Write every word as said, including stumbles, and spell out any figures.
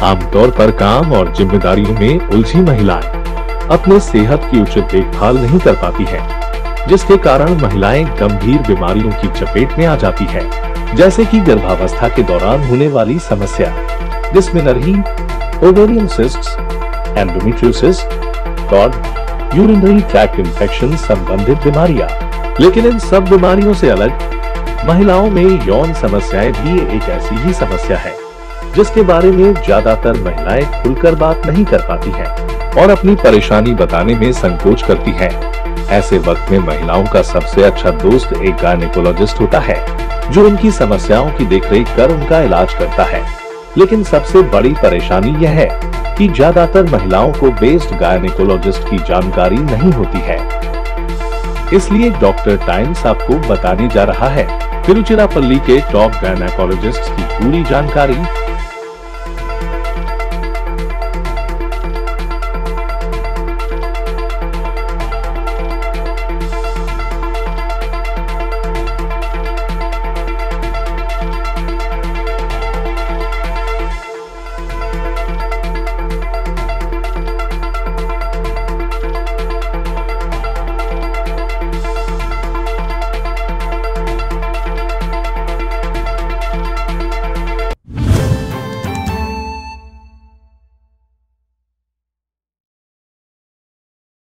आमतौर पर काम और जिम्मेदारियों में उलझी महिलाएं अपने सेहत की उचित देखभाल नहीं कर पाती है, जिसके कारण महिलाएं गंभीर बीमारियों की चपेट में आ जाती है, जैसे कि गर्भावस्था के दौरान होने वाली समस्या, डिस्मेनर्ही, ओवेरियन सिस्ट्स, एंडोमेट्रियोसिस और यूरिनरी ट्रैक्ट इंफेक्शन संबंधित बीमारियां। लेकिन इन सब बीमारियों से अलग महिलाओं में यौन समस्याएं भी एक ऐसी ही समस्या है, जिसके बारे में ज्यादातर महिलाएं खुलकर बात नहीं कर पाती हैं और अपनी परेशानी बताने में संकोच करती हैं। ऐसे वक्त में महिलाओं का सबसे अच्छा दोस्त एक गायनेकोलॉजिस्ट होता है, जो उनकी समस्याओं की देखरेख कर उनका इलाज करता है। लेकिन सबसे बड़ी परेशानी यह है कि ज्यादातर महिलाओं को बेस्ड गायनेकोलॉजिस्ट की जानकारी नहीं होती है। इसलिए डॉक्टर टाइम्स आपको बताने जा रहा है तिरुचिरापल्ली के टॉप गायनेकोलॉजिस्ट की पूरी जानकारी